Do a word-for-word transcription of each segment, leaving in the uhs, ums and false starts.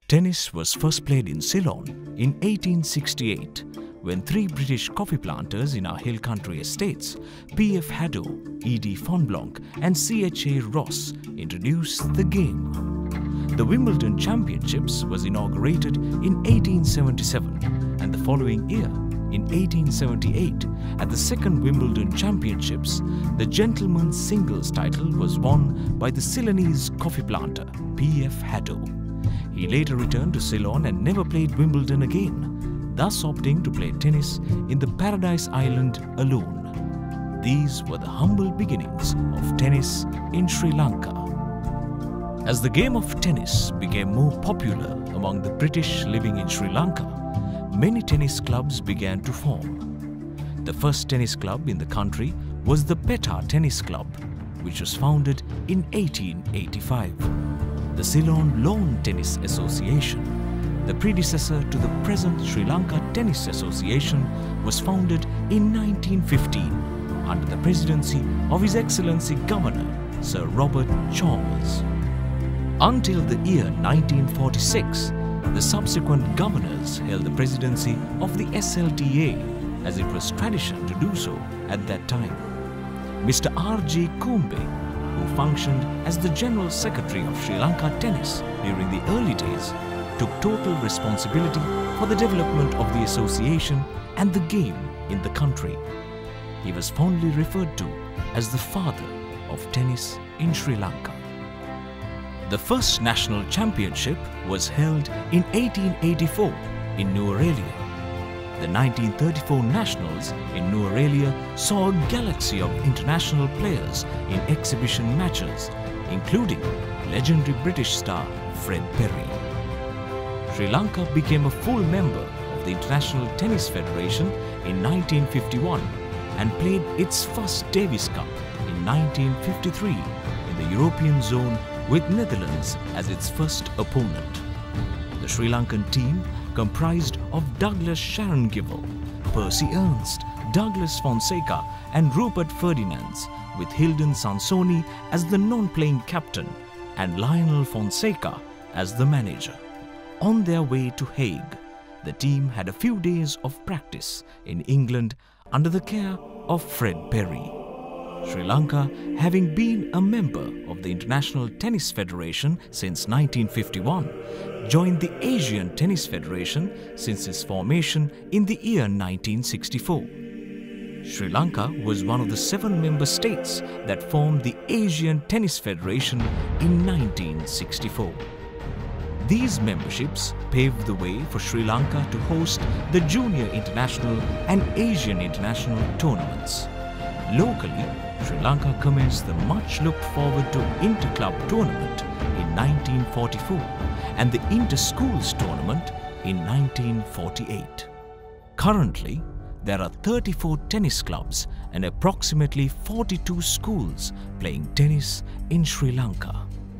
Tennis was first played in Ceylon in eighteen sixty-eight when three British coffee planters in our hill country estates, P F Haddo, E D Fonblanc and C H A Ross, introduced the game. The Wimbledon Championships was inaugurated in eighteen seventy-seven, and the following year, in eighteen seventy-eight, at the second Wimbledon Championships, the gentlemen's singles title was won by the Ceylonese coffee planter P F Haddo. He later returned to Ceylon and never played Wimbledon again, thus opting to play tennis in the Paradise Island alone. These were the humble beginnings of tennis in Sri Lanka. As the game of tennis became more popular among the British living in Sri Lanka, many tennis clubs began to form. The first tennis club in the country was the Petta Tennis Club, which was founded in eighteen eighty-five. The Ceylon Lawn Tennis Association, the predecessor to the present Sri Lanka Tennis Association, was founded in nineteen fifteen under the presidency of His Excellency Governor Sir Robert Chalmers. Until the year nineteen forty-six, the subsequent governors held the presidency of the S L T A, as it was tradition to do so at that time. Mister R J Kumbe, who functioned as the General Secretary of Sri Lanka Tennis during the early days, took total responsibility for the development of the association and the game in the country. He was fondly referred to as the father of tennis in Sri Lanka. The first national championship was held in eighteen eighty-four in Nuwara. The nineteen thirty-four Nationals in Nuwara saw a galaxy of international players in exhibition matches, including legendary British star Fred Perry. Sri Lanka became a full member of the International Tennis Federation in nineteen fifty-one and played its first Davis Cup in nineteen fifty-three in the European zone with Netherlands as its first opponent. The Sri Lankan team comprised of Douglas Sharangivil, Percy Ernst, Douglas Fonseca and Rupert Ferdinands, with Hilden Sansoni as the non-playing captain and Lionel Fonseca as the manager. On their way to Hague, the team had a few days of practice in England under the care of Fred Perry. Sri Lanka, having been a member of the International Tennis Federation since nineteen fifty-one, joined the Asian Tennis Federation since its formation in the year nineteen sixty-four. Sri Lanka was one of the seven member states that formed the Asian Tennis Federation in nineteen sixty-four. These memberships paved the way for Sri Lanka to host the Junior International and Asian International tournaments. Locally, Sri Lanka commenced the much looked forward to Inter-Club tournament in nineteen forty-four and the Inter-Schools tournament in nineteen forty-eight. Currently, there are thirty-four tennis clubs and approximately forty-two schools playing tennis in Sri Lanka.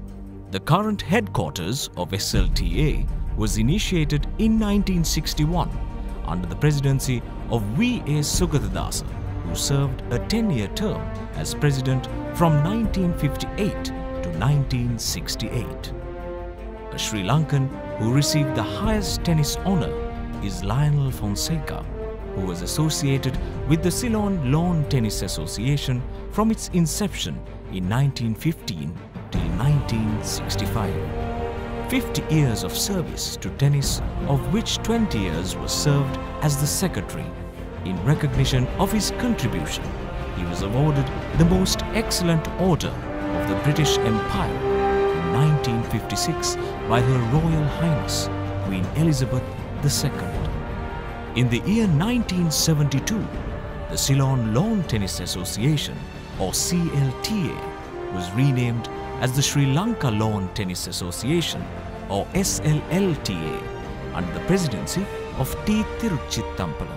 The current headquarters of S L T A was initiated in nineteen sixty-one under the presidency of V A Sugathadasa, who served a ten-year term as president from nineteen fifty-eight to nineteen sixty-eight. A Sri Lankan who received the highest tennis honor is Lionel Fonseca, who was associated with the Ceylon Lawn Tennis Association from its inception in nineteen fifteen till nineteen sixty-five. fifty years of service to tennis, of which twenty years was served as the secretary. In recognition of his contribution, he was awarded the Most Excellent Order of the British Empire in nineteen fifty-six by Her Royal Highness Queen Elizabeth the Second. In the year nineteen seventy-two, the Ceylon Lawn Tennis Association, or C L T A, was renamed as the Sri Lanka Lawn Tennis Association, or S L L T A, under the presidency of T. Tiruchittambalam.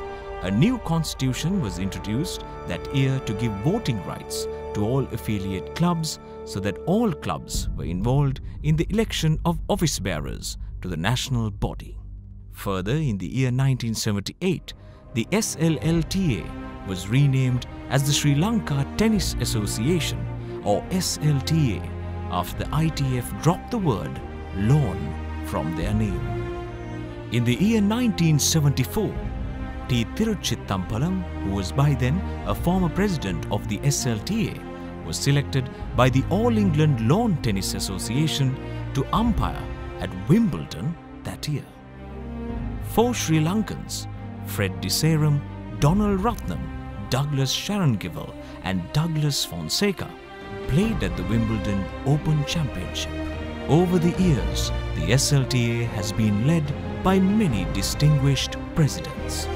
A new constitution was introduced that year to give voting rights to all affiliate clubs so that all clubs were involved in the election of office bearers to the national body. Further, in the year nineteen seventy-eight, the S L L T A was renamed as the Sri Lanka Tennis Association, or S L T A, after the I T F dropped the word lawn from their name. In the year nineteen seventy-four, T. Tiruchittampalam, who was by then a former president of the S L T A, was selected by the All England Lawn Tennis Association to umpire at Wimbledon that year. Four Sri Lankans, Fred Desaram, Donald Ratnam, Douglas Sharangival and Douglas Fonseca, played at the Wimbledon Open Championship. Over the years, the S L T A has been led by many distinguished presidents.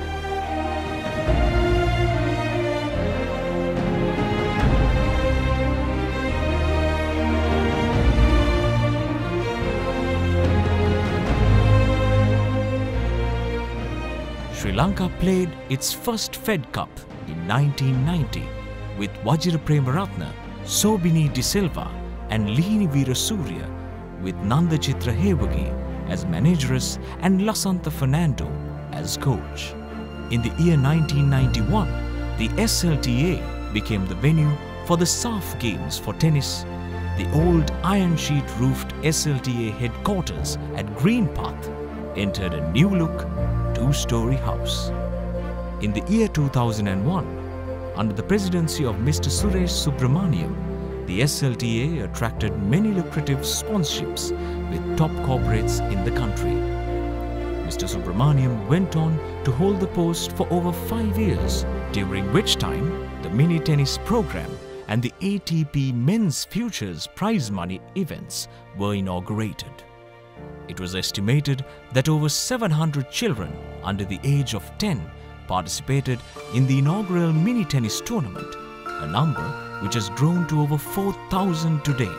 Sri Lanka played its first Fed Cup in nineteen ninety with Vajira Premaratna, Sobini De Silva and Lihini Veerasurya, with Nanda Chitra Hewagi as manageress and Lasantha Fernando as coach. In the year nineteen ninety-one, the S L T A became the venue for the S A F Games for tennis. The old iron sheet roofed S L T A headquarters at Green Path entered a new look two-story house. In the year two thousand one, under the presidency of Mister Suresh Subramaniam, the S L T A attracted many lucrative sponsorships with top corporates in the country. Mister Subramaniam went on to hold the post for over five years, during which time the mini tennis program and the A T P Men's Futures prize money events were inaugurated. It was estimated that over seven hundred children under the age of ten participated in the inaugural mini tennis tournament, a number which has grown to over four thousand today.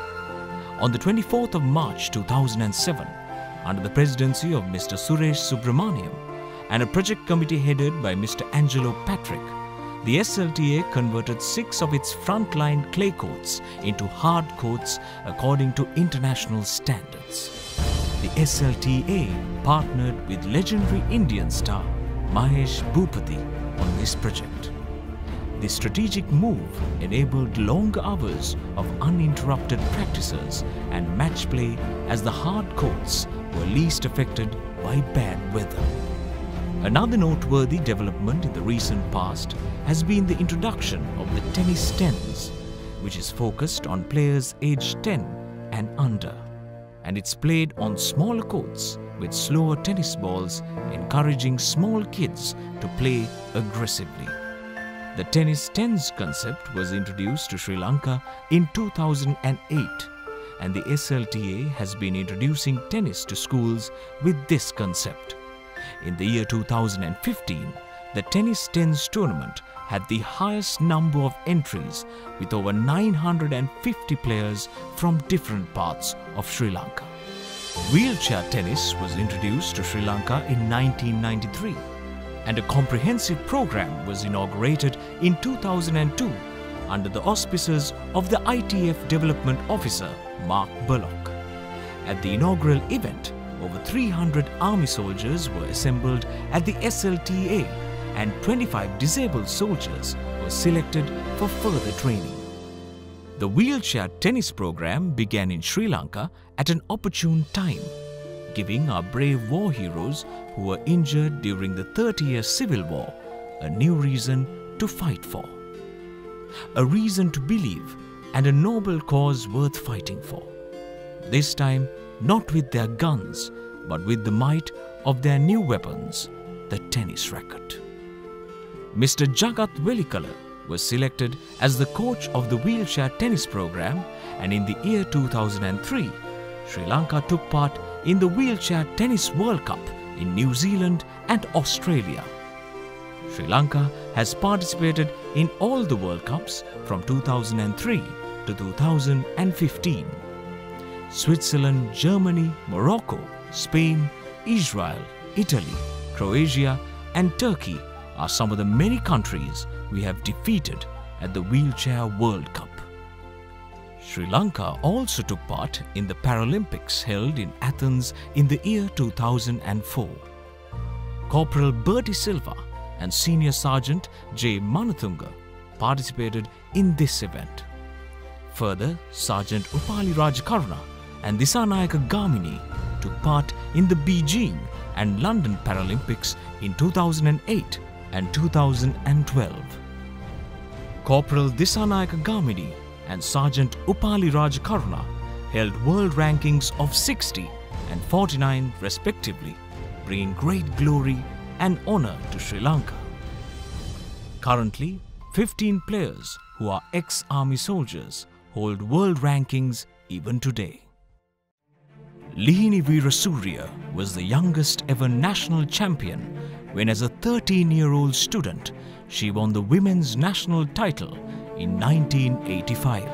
On the twenty-fourth of March two thousand seven, under the presidency of Mister Suresh Subramaniam and a project committee headed by Mister Angelo Patrick, the S L T A converted six of its frontline clay courts into hard courts according to international standards. The S L T A partnered with legendary Indian star Mahesh Bhupati on this project. The strategic move enabled longer hours of uninterrupted practices and match play, as the hard courts were least affected by bad weather. Another noteworthy development in the recent past has been the introduction of the tennis tens, which is focused on players aged ten and under, and it's played on smaller courts with slower tennis balls, encouraging small kids to play aggressively. The tennis tens concept was introduced to Sri Lanka in two thousand eight, and the S L T A has been introducing tennis to schools with this concept. In the year two thousand fifteen, the tennis tens tournament had the highest number of entries, with over nine hundred fifty players from different parts of Sri Lanka. Wheelchair tennis was introduced to Sri Lanka in nineteen ninety-three, and a comprehensive program was inaugurated in two thousand two under the auspices of the I T F Development Officer Mark Bullock. At the inaugural event, over three hundred army soldiers were assembled at the S L T A, and twenty-five disabled soldiers were selected for further training. The wheelchair tennis program began in Sri Lanka at an opportune time, giving our brave war heroes who were injured during the thirty-year Civil War a new reason to fight for. A reason to believe and a noble cause worth fighting for. This time, not with their guns, but with the might of their new weapons, the tennis racket. Mister Jagat Velikala was selected as the coach of the wheelchair tennis program, and in the year two thousand three, Sri Lanka took part in the Wheelchair Tennis World Cup in New Zealand and Australia. Sri Lanka has participated in all the World Cups from two thousand three to two thousand fifteen. Switzerland, Germany, Morocco, Spain, Israel, Italy, Croatia and Turkey are some of the many countries we have defeated at the Wheelchair World Cup. Sri Lanka also took part in the Paralympics held in Athens in the year two thousand four. Corporal Bertie Silva and Senior Sergeant J. Manathunga participated in this event. Further, Sergeant Upali Rajakaruna and Disanayaka Gamini took part in the Beijing and London Paralympics in two thousand eight and two thousand twelve. Corporal Disanayaka Gamini and Sergeant Upali Rajakaruna held world rankings of sixty and forty-nine respectively, bringing great glory and honour to Sri Lanka. Currently, fifteen players who are ex-army soldiers hold world rankings even today. Lihini Veerasurya was the youngest ever national champion when, as a thirteen-year-old student, she won the women's national title in nineteen eighty-five.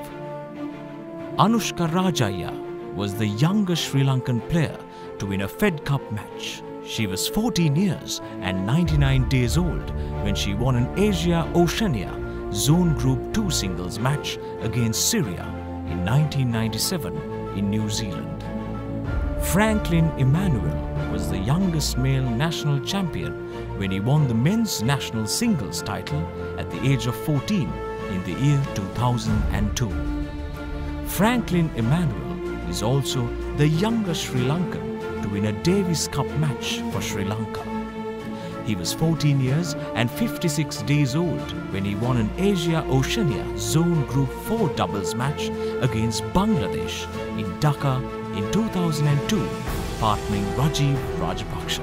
Anushka Rajaya was the youngest Sri Lankan player to win a Fed Cup match. She was fourteen years and ninety-nine days old when she won an Asia-Oceania Zone Group two singles match against Syria in nineteen ninety-seven in New Zealand. Franklin Emmanuel was the youngest male national champion when he won the men's national singles title at the age of fourteen in the year two thousand two. Franklin Emmanuel is also the youngest Sri Lankan to win a Davis Cup match for Sri Lanka. He was fourteen years and fifty-six days old when he won an Asia-Oceania Zone Group four doubles match against Bangladesh in Dhaka in two thousand two, partnering Rajiv Rajapaksa.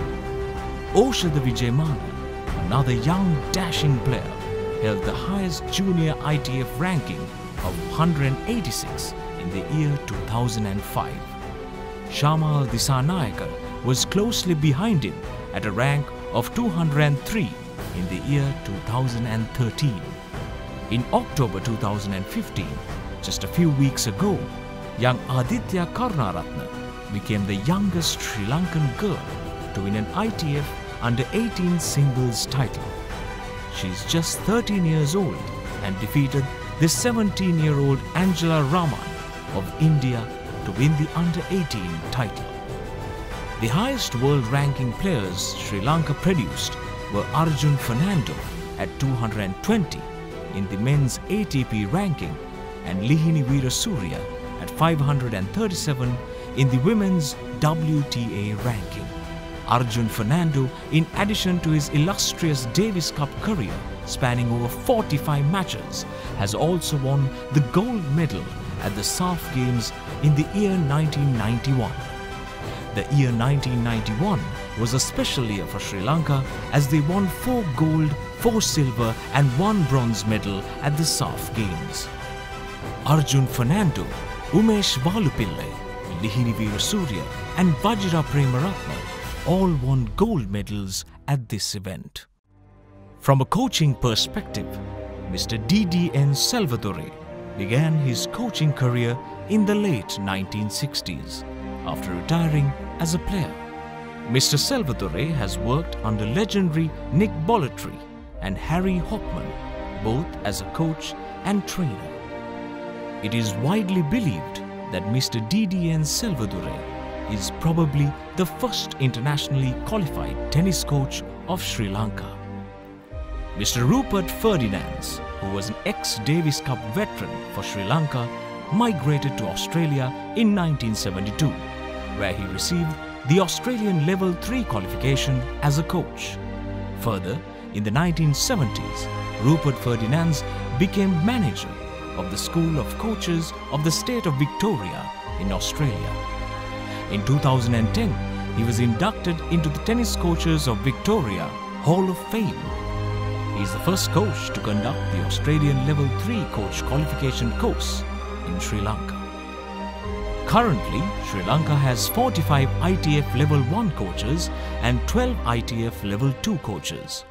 Oshada Vijayamana, another young dashing player, held the highest junior I T F ranking of one hundred eighty-six in the year two thousand five. Shamal Disanayaka was closely behind him at a rank of two hundred three in the year two thousand thirteen. In October two thousand fifteen, just a few weeks ago, young Aditya Karunaratne became the youngest Sri Lankan girl to win an I T F under eighteen singles title. She is just thirteen years old and defeated the seventeen-year-old Angela Raman of India to win the under eighteen title. The highest world ranking players Sri Lanka produced were Arjun Fernando at two hundred twenty in the men's A T P ranking and Lihini Veerasurya at five hundred thirty-seven in the women's W T A ranking. Arjun Fernando, in addition to his illustrious Davis Cup career spanning over forty-five matches, has also won the gold medal at the S A F Games in the year nineteen ninety-one. The year nineteen ninety-one was a special year for Sri Lanka as they won four gold, four silver and one bronze medal at the S A F Games. Arjun Fernando, Umesh Valupillai, Lihini Veerasurya and Vajra Premaratne all won gold medals at this event. From a coaching perspective, Mister D D N Selvadure began his coaching career in the late nineteen sixties after retiring as a player. Mister Selvadure has worked under legendary Nick Bolletry and Harry Hockman, both as a coach and trainer. It is widely believed that Mister D D N Selvadure is probably the first internationally qualified tennis coach of Sri Lanka. Mister Rupert Ferdinands, who was an ex-Davis Cup veteran for Sri Lanka, migrated to Australia in nineteen seventy-two, where he received the Australian Level three qualification as a coach. Further, in the nineteen seventies, Rupert Ferdinands became manager of the School of Coaches of the State of Victoria in Australia. In two thousand ten, he was inducted into the Tennis Coaches of Victoria Hall of Fame. He is the first coach to conduct the Australian Level three coach qualification course in Sri Lanka. Currently, Sri Lanka has forty-five I T F Level one coaches and twelve I T F Level two coaches.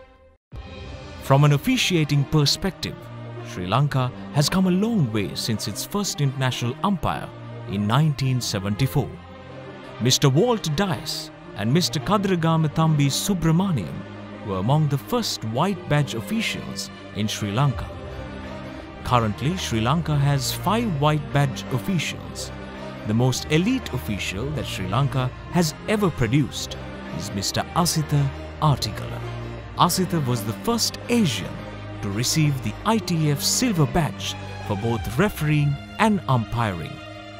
From an officiating perspective, Sri Lanka has come a long way since its first international umpire in nineteen seventy-four. Mister Walt Dias and Mister Kadragama Thambi Subramaniam were among the first white badge officials in Sri Lanka. Currently, Sri Lanka has five white badge officials. The most elite official that Sri Lanka has ever produced is Mister Asitha Artigala. Asitha was the first Asian to receive the I T F silver badge for both refereeing and umpiring.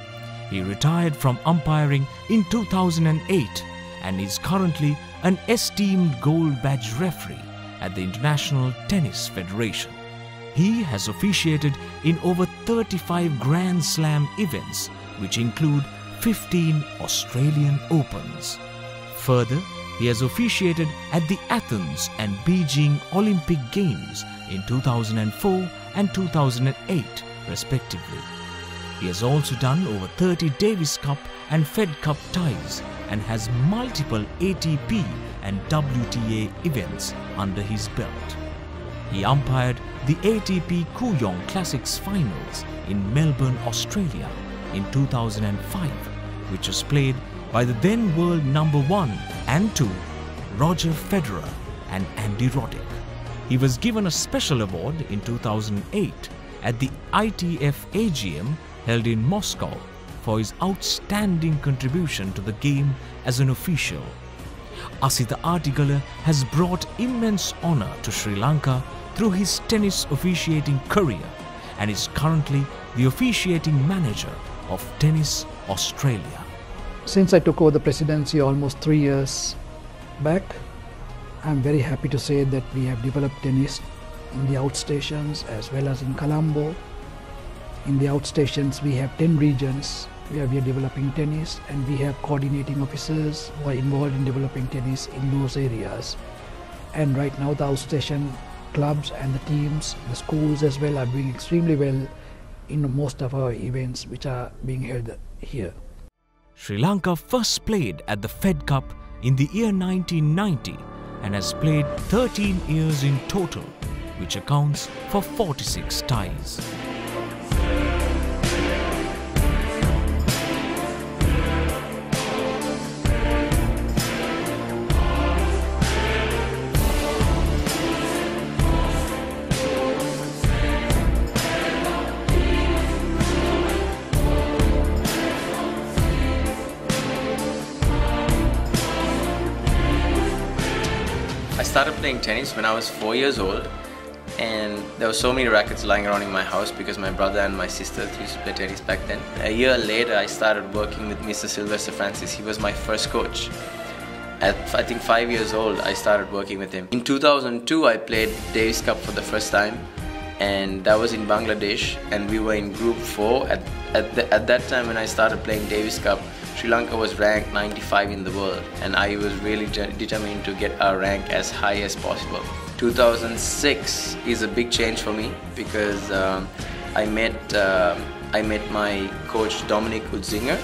He retired from umpiring in two thousand eight and is currently an esteemed gold badge referee at the International Tennis Federation. He has officiated in over thirty-five Grand Slam events, which include fifteen Australian Opens. Further, he has officiated at the Athens and Beijing Olympic Games in two thousand four and two thousand eight, respectively. He has also done over thirty Davis Cup and Fed Cup ties and has multiple A T P and W T A events under his belt. He umpired the A T P Kooyong Classics Finals in Melbourne, Australia in two thousand five, which was played by the then world number one and two, Roger Federer and Andy Roddick. He was given a special award in two thousand eight at the I T F A G M held in Moscow for his outstanding contribution to the game as an official. Asitha Artigala has brought immense honour to Sri Lanka through his tennis officiating career and is currently the officiating manager of Tennis Australia. Since I took over the presidency almost three years back, I'm very happy to say that we have developed tennis in the outstations as well as in Colombo. In the outstations we have ten regions where we are developing tennis, and we have coordinating officers who are involved in developing tennis in those areas. And right now the outstation clubs and the teams, the schools as well, are doing extremely well in most of our events which are being held here. Sri Lanka first played at the Fed Cup in the year nineteen ninety and has played thirteen years in total, which accounts for forty-six ties. I started playing tennis when I was four years old, and there were so many rackets lying around in my house because my brother and my sister used to play tennis back then. A year later, I started working with Mister Sylvester Francis. He was my first coach. At I think five years old, I started working with him. In two thousand two, I played Davis Cup for the first time, and that was in Bangladesh, and we were in Group four. At, at, the, at that time when I started playing Davis Cup, Sri Lanka was ranked ninety-five in the world, and I was really determined to get our rank as high as possible. two thousand six is a big change for me because um, I met uh, I met my coach Dominic Utzinger.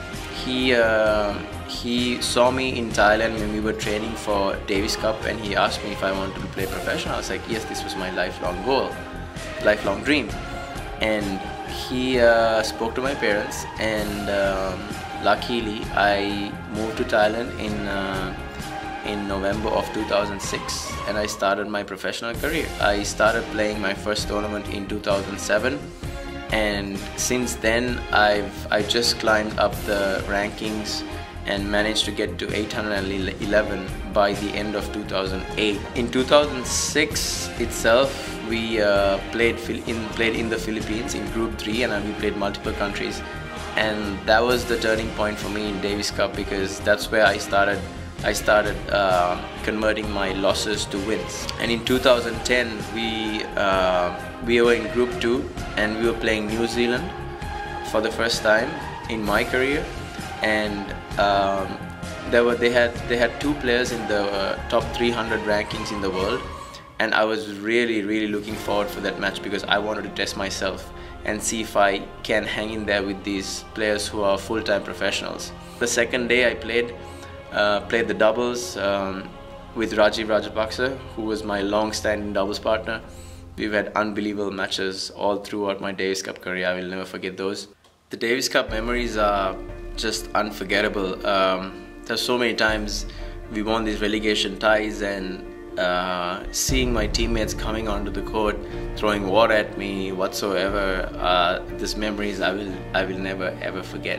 He uh, he saw me in Thailand when we were training for Davis Cup, and he asked me if I wanted to play professional. I was like, yes, this was my lifelong goal, lifelong dream. And he uh, spoke to my parents, and um, luckily I moved to Thailand in uh, in November of two thousand six, and I started my professional career. I started playing my first tournament in two thousand seven, and since then I've I just climbed up the rankings and managed to get to eight hundred eleven by the end of two thousand eight. In two thousand six itself, we uh, played in played in the Philippines in Group three, and we played multiple countries, and that was the turning point for me in Davis Cup, because that's where I started I started uh, converting my losses to wins. And in two thousand ten, we uh, we were in Group two, and we were playing New Zealand for the first time in my career, and um, there were they had they had two players in the uh, top three hundred rankings in the world, and I was really really looking forward for that match because I wanted to test myself and see if I can hang in there with these players who are full-time professionals. The second day I played. Uh, played the doubles um, with Rajiv Rajapaksa, who was my long-standing doubles partner. We've had unbelievable matches all throughout my Davis Cup career. I will never forget those. The Davis Cup memories are just unforgettable. Um, there's so many times we won these relegation ties, and uh, seeing my teammates coming onto the court, throwing water at me, whatsoever. Uh, these memories I will I will never ever forget.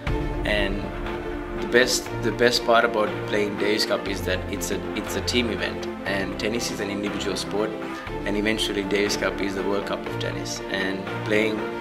And The best, the best part about playing Davis Cup is that it's a, it's a team event, and tennis is an individual sport, and eventually Davis Cup is the World Cup of tennis. And playing,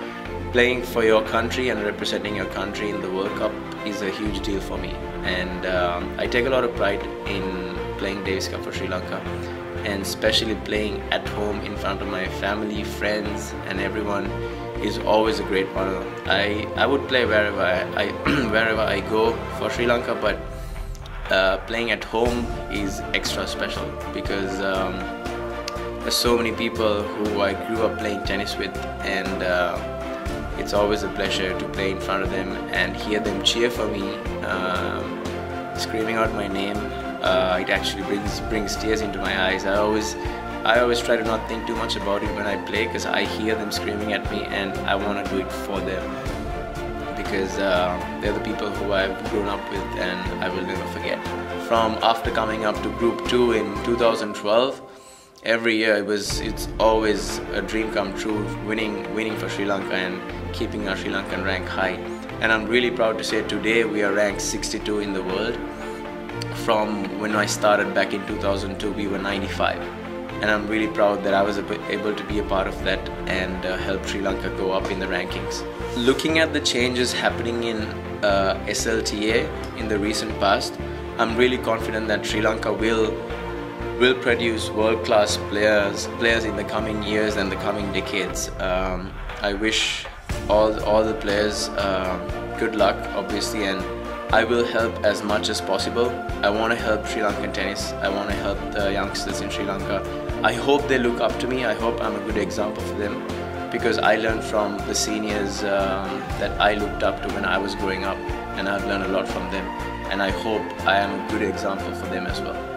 playing for your country and representing your country in the World Cup is a huge deal for me, and um, I take a lot of pride in playing Davis Cup for Sri Lanka, and especially playing at home in front of my family, friends and everyone is always a great honor. I, I would play wherever I, I wherever I go for Sri Lanka, but uh, playing at home is extra special because um, there's so many people who I grew up playing tennis with, and uh, it's always a pleasure to play in front of them and hear them cheer for me, um, screaming out my name. Uh, it actually brings brings tears into my eyes. I always I always try to not think too much about it when I play, because I hear them screaming at me and I want to do it for them, because uh, they're the people who I've grown up with and I will never forget. From after coming up to Group two in two thousand twelve, every year it was it's always a dream come true, winning winning for Sri Lanka and keeping our Sri Lankan rank high. And I'm really proud to say today we are ranked sixty-two in the world. From when I started back in two thousand two, we were ninety-five, and I'm really proud that I was able to be a part of that and uh, help Sri Lanka go up in the rankings. Looking at the changes happening in uh, S L T A in the recent past, I'm really confident that Sri Lanka will will produce world-class players players in the coming years and the coming decades. Um, I wish all all the players uh, good luck, obviously, and I will help as much as possible. I want to help Sri Lankan tennis. I want to help the youngsters in Sri Lanka. I hope they look up to me. I hope I'm a good example for them, because I learned from the seniors um, that I looked up to when I was growing up, and I've learned a lot from them, and I hope I am a good example for them as well.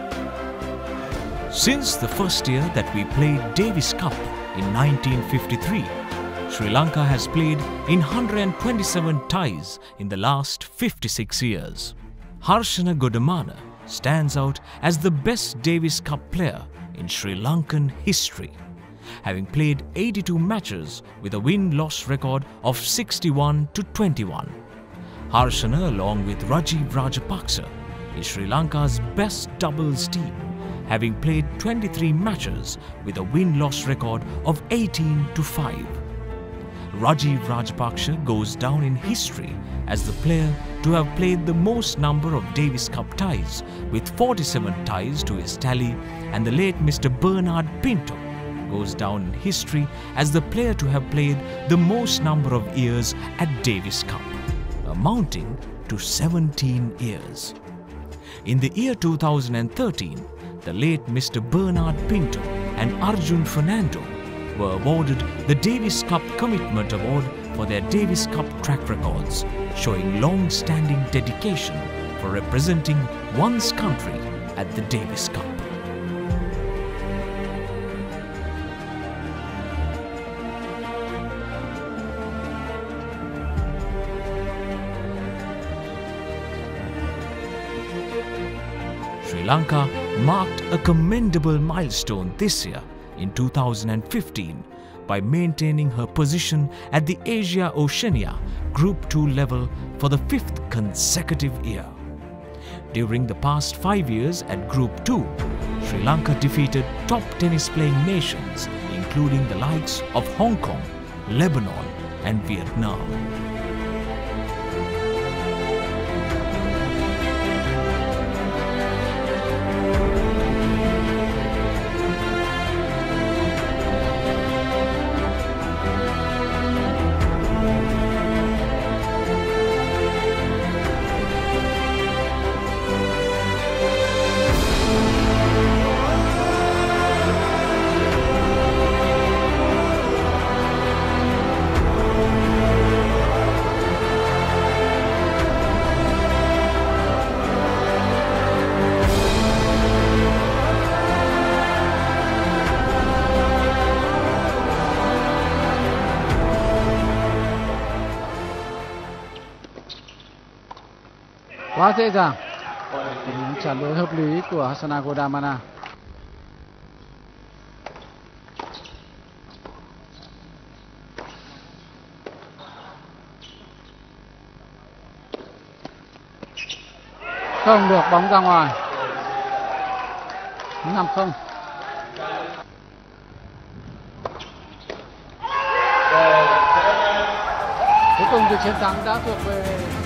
Since the first year that we played Davis Cup in nineteen fifty-three, Sri Lanka has played in one hundred twenty-seven ties in the last fifty-six years. Harshana Godamana stands out as the best Davis Cup player in Sri Lankan history, having played eighty-two matches with a win-loss record of sixty-one to twenty-one. Harshana, along with Rajiv Rajapaksa, is Sri Lanka's best doubles team, having played twenty-three matches with a win-loss record of eighteen to five. Rajiv Rajapaksa goes down in history as the player to have played the most number of Davis Cup ties, with forty-seven ties to his tally, and the late Mister Bernard Pinto goes down in history as the player to have played the most number of years at Davis Cup, amounting to seventeen years. In the year two thousand thirteen, the late Mister Bernard Pinto and Arjun Fernando were awarded the Davis Cup Commitment Award for their Davis Cup track records, showing long-standing dedication for representing one's country at the Davis Cup. Sri Lanka marked a commendable milestone this year in two thousand fifteen by maintaining her position at the Asia-Oceania Group two level for the fifth consecutive year. During the past five years at Group two, Sri Lanka defeated top tennis-playing nations including the likes of Hong Kong, Lebanon and Vietnam. Quá dễ dàng. Trả lời hợp lý của Harshana Godamana. Không được, bóng ra ngoài. năm không. 不动之前当当就会。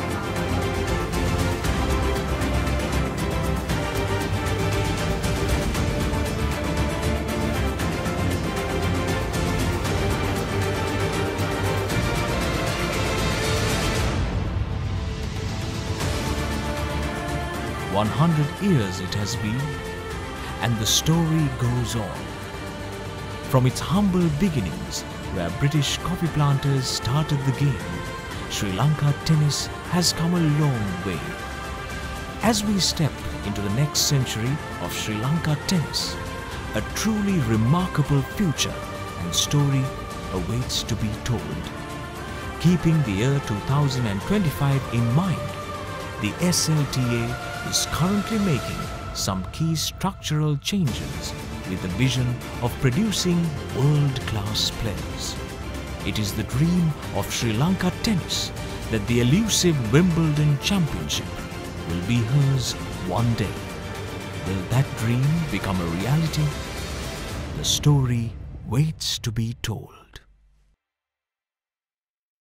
One hundred years it has been, and the story goes on. From its humble beginnings, where British coffee planters started the game, Sri Lanka tennis has come a long way. As we step into the next century of Sri Lanka tennis, a truly remarkable future and story awaits to be told. Keeping the year two thousand twenty-five in mind, the S L T A is currently making some key structural changes with the vision of producing world-class players. It is the dream of Sri Lanka tennis that the elusive Wimbledon Championship will be hers one day. Will that dream become a reality? The story waits to be told.